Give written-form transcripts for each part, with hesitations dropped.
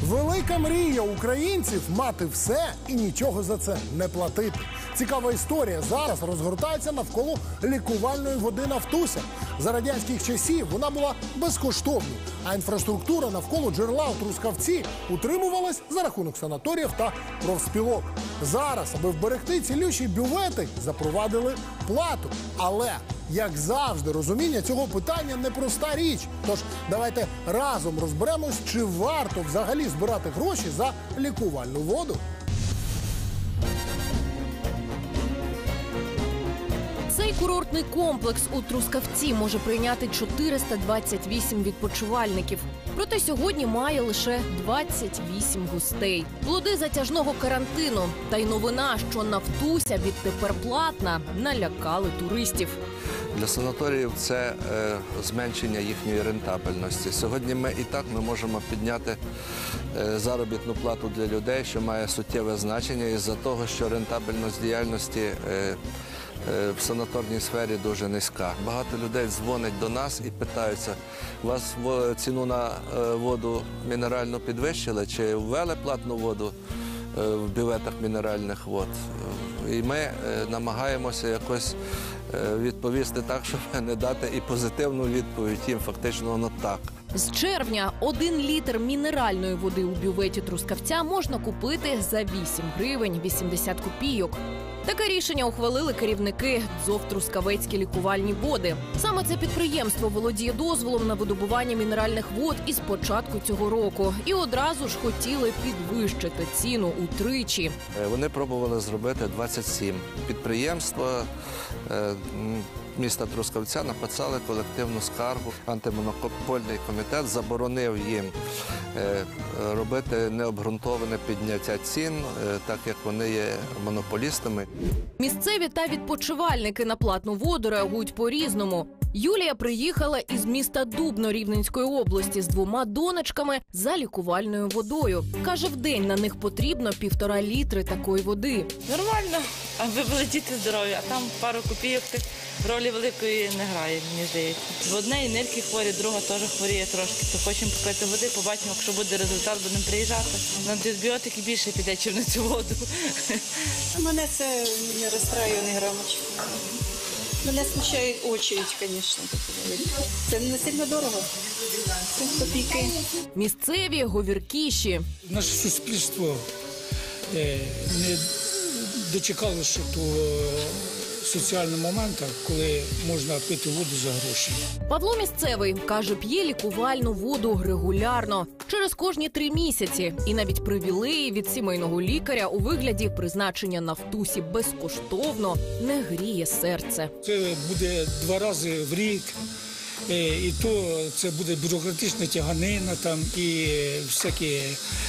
Велика мрія українців – мати все і нічого за це не платити. Цікава історія зараз розгортається навколо лікувальної води Нафтуся. За радянських часів вона була безкоштовною, а інфраструктура навколо джерела у Трускавці утримувалась за рахунок санаторіїв та профспілок. Зараз, аби вберегти цілющі бювети, запровадили плату. Але, як завжди, розуміння цього питання – непроста річ. Тож давайте разом розберемось, чи варто взагалі збирати гроші за лікувальну воду. Цей курортний комплекс у Трускавці може прийняти 428 відпочивальників. Проте сьогодні має лише 28 гостей. Плоди затяжного карантину та й новина, що Нафтуся відтепер платна, налякали туристів. Для санаторіїв це зменшення їхньої рентабельності. Сьогодні ми можемо підняти заробітну плату для людей, що має суттєве значення із-за того, що рентабельність діяльності в санаторній сфері дуже низька. Багато людей дзвонять до нас і питаються, у вас ціну на воду мінеральну підвищили чи ввели платну воду в бюветах мінеральних вод. І ми намагаємося якось відповісти так, щоб не дати і позитивну відповідь їм, фактично воно так. З червня 1 літр мінеральної води у бюветі Трускавця можна купити за 8 гривень 80 копійок. Таке рішення ухвалили керівники ДЗОВ «Трускавецькі лікувальні води». Саме це підприємство володіє дозволом на видобування мінеральних вод із початку цього року. І одразу ж хотіли підвищити ціну утричі. Вони пробували зробити 27. Підприємства міста Трускавця написали колективну скаргу. Антимонопольний комітет заборонив їм робити необґрунтоване підняття цін, так як вони є монополістами. Місцеві та відпочивальники на платну воду реагують по-різному. Юлія приїхала із міста Дубно Рівненської області з 2 донечками за лікувальною водою. Каже, в день на них потрібно 1,5 літри такої води. Нормально, аби були діти здорові, а там пару копійок ролі великої не грає, мені здається. В однієї нирки хворі, друга теж хворіє трошки. То хочемо попити води, побачимо, якщо буде результат, будемо приїжджати. На антибіотики більше піде, ніж на цю воду. Мене це не розстраює ні грамочки. Мене смущає очередь, звісно. Це не сильно дорого. Це копійки. Місцеві говіркіші. Наше суспільство не дочекалося того соціального моменту, коли можна пити воду за гроші. Павло місцевий, каже, п'є лікувальну воду регулярно, через кожні 3 місяці. І навіть привілеї від сімейного лікаря у вигляді призначення Нафтусі безкоштовно не гріє серце. Це буде 2 рази в рік, і то це буде бюрократична тяганина там і всякі,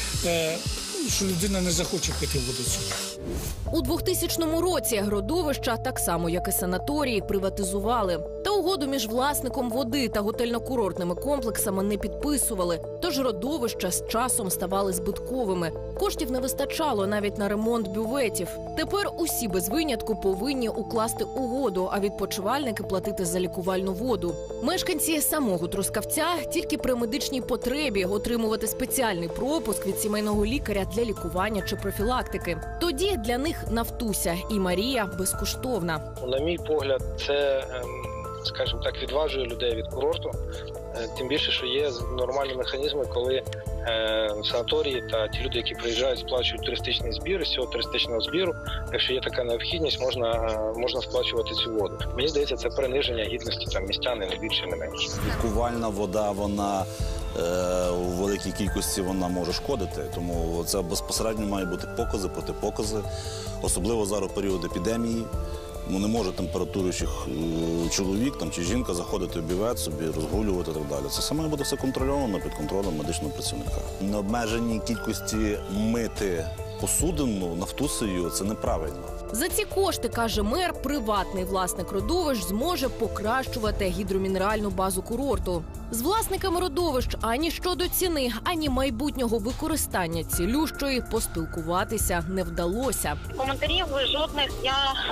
що людина не захоче пити воду цю. У 2000 році родовища, так само як і санаторії, приватизували. Та угоду між власником води та готельно-курортними комплексами не підписували. Тож родовища з часом ставали збитковими. Коштів не вистачало навіть на ремонт бюветів. Тепер усі без винятку повинні укласти угоду, а відпочивальники платити за лікувальну воду. Мешканці самого Трускавця тільки при медичній потребі отримувати спеціальний пропуск від сімейного лікаря для лікування чи профілактики. Тоді для них Нафтуся і Марія безкоштовна. На мій погляд, це, скажімо так, відважує людей від курорту. Тим більше, що є нормальні механізми, коли санаторії та ті люди, які приїжджають, сплачують туристичний збір, з цього туристичного збіру, якщо є така необхідність, можна сплачувати цю воду. Мені здається, це приниження гідності там містян, не більше, не менше. Лікувальна вода, вона у великій кількості вона може шкодити, тому це безпосередньо має бути покази, протипокази, особливо зараз в період епідемії. Не може температуруючих чоловік чи жінка заходити в бювет, собі розгулювати і так далі. Це все має бути все контрольовано під контролем медичного працівника. Необмеженій кількості мити посудину Нафтусею – це неправильно. За ці кошти, каже мер, приватний власник родовищ зможе покращувати гідромінеральну базу курорту. З власниками родовищ ані щодо ціни, ані майбутнього використання цілющої поспілкуватися не вдалося. Коментарів жодних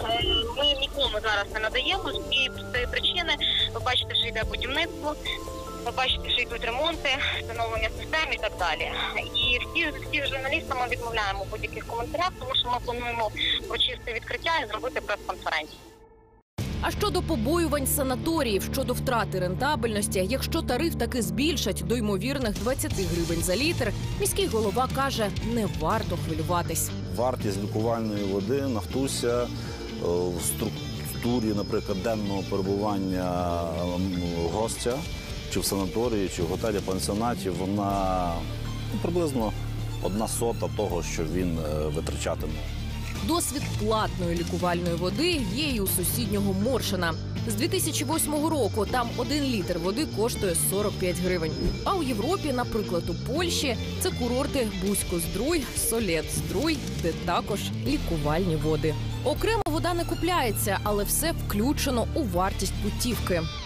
ми нікому зараз не надаємо з цієї причини. Ви бачите, що йде будівництво. Ви бачите, що йдуть ремонти, встановлення систем і так далі. І всі журналістам ми відмовляємо в будь-яких коментарях, тому що ми плануємо урочисте відкриття і зробити прес-конференцію. А щодо побоювань санаторіїв, щодо втрати рентабельності, якщо тариф таки збільшать до ймовірних 20 гривень за літр, міський голова каже, не варто хвилюватись. Вартість лікувальної води нафтуся в структурі, наприклад, денного перебування гостя, чи в санаторії, чи в готелі-пансіонаті, вона приблизно 1/100 того, що він витрачатиме. Досвід платної лікувальної води є і у сусіднього Моршина. З 2008 року там 1 літр води коштує 45 гривень. А у Європі, наприклад, у Польщі, це курорти Бусько-Здруй, Солєт-Здруй, де також лікувальні води. Окремо вода не купляється, але все включено у вартість путівки.